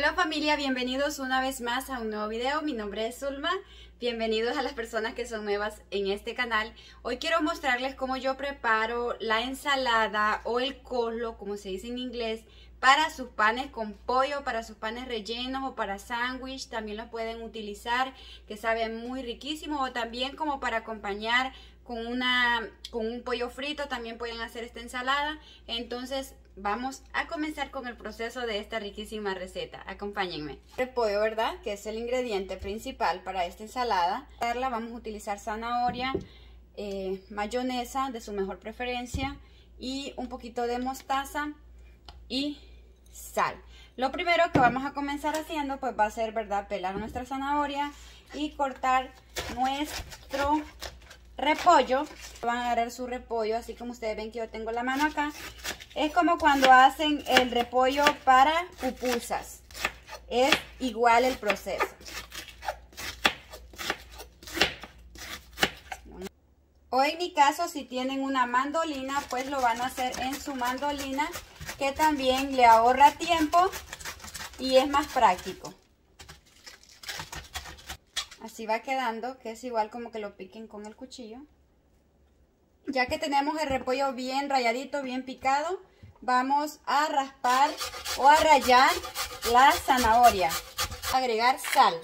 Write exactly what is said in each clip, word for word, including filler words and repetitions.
Hola familia, bienvenidos una vez más a un nuevo video. Mi nombre es Zulma. Bienvenidos a las personas que son nuevas en este canal. Hoy quiero mostrarles cómo yo preparo la ensalada o el coleslaw, como se dice en inglés, para sus panes con pollo, para sus panes rellenos o para sándwich. También los pueden utilizar, que saben muy riquísimo, o también como para acompañar con, una, con un pollo frito. También pueden hacer esta ensalada. Entonces vamos a comenzar con el proceso de esta riquísima receta. Acompáñenme. El pollo, ¿verdad? Que es el ingrediente principal para esta ensalada. Vamos a utilizar zanahoria, eh, mayonesa de su mejor preferencia y un poquito de mostaza y sal. Lo primero que vamos a comenzar haciendo pues va a ser, ¿verdad?, pelar nuestra zanahoria y cortar nuestro repollo. Van a agarrar su repollo, así como ustedes ven que yo tengo la mano acá. Es como cuando hacen el repollo para pupusas. Es igual el proceso. O en mi caso, si tienen una mandolina, pues lo van a hacer en su mandolina, que también le ahorra tiempo y es más práctico. Así va quedando, que es igual como que lo piquen con el cuchillo. Ya que tenemos el repollo bien rayadito, bien picado, vamos a raspar o a rallar la zanahoria. Agregar sal.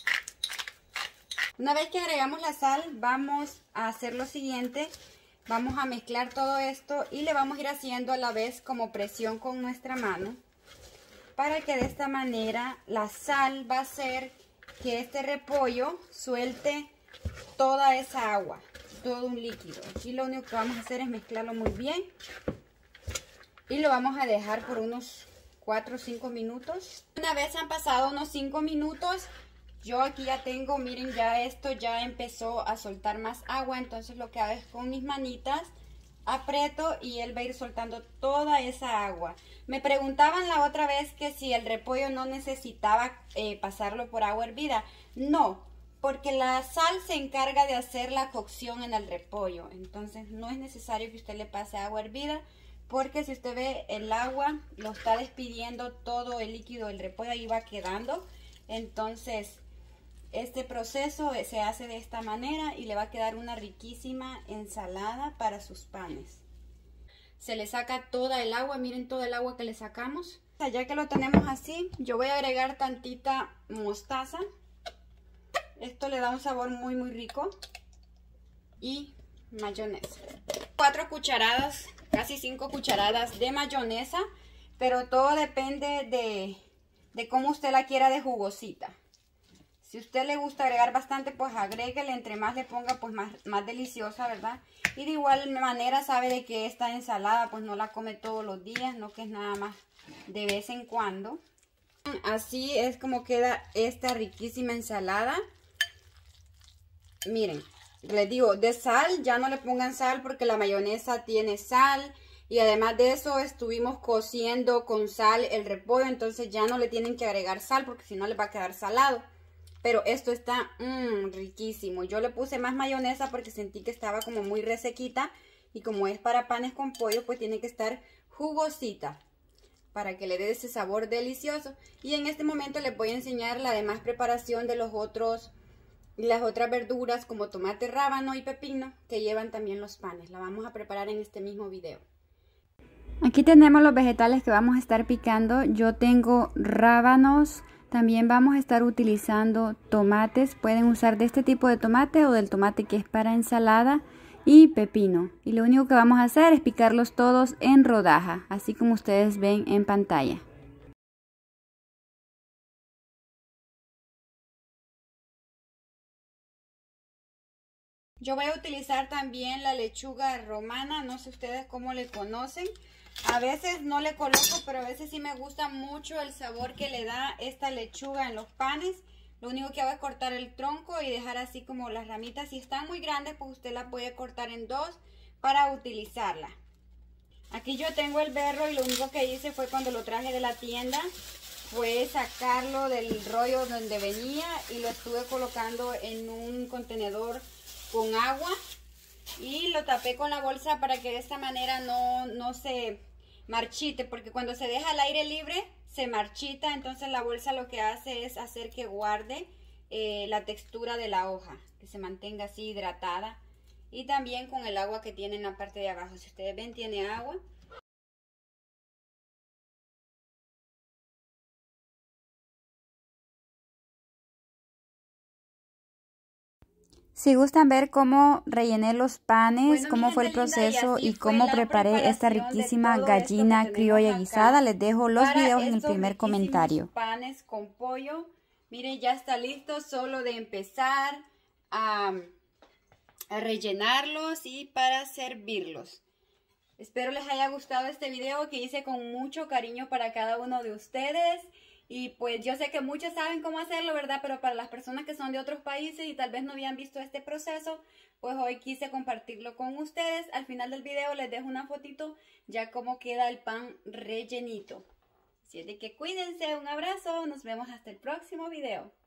Una vez que agregamos la sal, vamos a hacer lo siguiente. Vamos a mezclar todo esto y le vamos a ir haciendo a la vez como presión con nuestra mano, para que de esta manera la sal va a hacer que este repollo suelte toda esa agua, todo un líquido. Aquí lo único que vamos a hacer es mezclarlo muy bien y lo vamos a dejar por unos cuatro o cinco minutos. Una vez han pasado unos cinco minutos, yo aquí ya tengo, miren, ya esto ya empezó a soltar más agua. Entonces lo que hago es con mis manitas aprieto y él va a ir soltando toda esa agua. Me preguntaban la otra vez que si el repollo no necesitaba eh, pasarlo por agua hervida. No, porque la sal se encarga de hacer la cocción en el repollo. Entonces no es necesario que usted le pase agua hervida, porque si usted ve, el agua lo está despidiendo todo el líquido del repollo, ahí va quedando. Entonces este proceso se hace de esta manera y le va a quedar una riquísima ensalada para sus panes. Se le saca toda el agua, miren toda el agua que le sacamos. Ya que lo tenemos así, yo voy a agregar tantita mostaza. Esto le da un sabor muy muy rico. Y mayonesa. Cuatro cucharadas, casi cinco cucharadas de mayonesa, pero todo depende de, de cómo usted la quiera de jugosita. Si a usted le gusta agregar bastante, pues agréguele. Entre más le ponga, pues más, más deliciosa, ¿verdad? Y de igual manera sabe de que esta ensalada, pues no la come todos los días, no que es nada más de vez en cuando. Así es como queda esta riquísima ensalada. Miren, les digo, de sal, ya no le pongan sal porque la mayonesa tiene sal. Y además de eso, estuvimos cociendo con sal el repollo, entonces ya no le tienen que agregar sal porque si no les va a quedar salado. Pero esto está mmm, riquísimo. Yo le puse más mayonesa porque sentí que estaba como muy resequita. Y como es para panes con pollo, pues tiene que estar jugosita para que le dé ese sabor delicioso. Y en este momento les voy a enseñar la demás preparación de los otros, las otras verduras como tomate, rábano y pepino que llevan también los panes. La vamos a preparar en este mismo video. Aquí tenemos los vegetales que vamos a estar picando. Yo tengo rábanos. También vamos a estar utilizando tomates. Pueden usar de este tipo de tomate o del tomate que es para ensalada, y pepino. Y lo único que vamos a hacer es picarlos todos en rodaja, así como ustedes ven en pantalla. Yo voy a utilizar también la lechuga romana, no sé ustedes cómo le conocen. A veces no le coloco, pero a veces sí me gusta mucho el sabor que le da esta lechuga en los panes. Lo único que hago es cortar el tronco y dejar así como las ramitas. Si están muy grandes, pues usted la puede cortar en dos para utilizarla. Aquí yo tengo el berro y lo único que hice fue cuando lo traje de la tienda, fue sacarlo del rollo donde venía y lo estuve colocando en un contenedor con agua. Y lo tapé con la bolsa para que de esta manera no, no se marchite, porque cuando se deja al aire libre se marchita, entonces la bolsa lo que hace es hacer que guarde eh, la textura de la hoja, que se mantenga así hidratada, y también con el agua que tiene en la parte de abajo. Si ustedes ven, tiene agua. Si gustan ver cómo rellené los panes, bueno, cómo fue el proceso y, y cómo preparé esta riquísima gallina criolla guisada, les dejo los videos en el primer comentario. Panes con pollo, miren, ya está listo, solo de empezar a, a rellenarlos y para servirlos. Espero les haya gustado este video que hice con mucho cariño para cada uno de ustedes. Y pues yo sé que muchos saben cómo hacerlo, ¿verdad? Pero para las personas que son de otros países y tal vez no habían visto este proceso, pues hoy quise compartirlo con ustedes. Al final del video les dejo una fotito ya cómo queda el pan rellenito. Así es de que cuídense, un abrazo, nos vemos hasta el próximo video.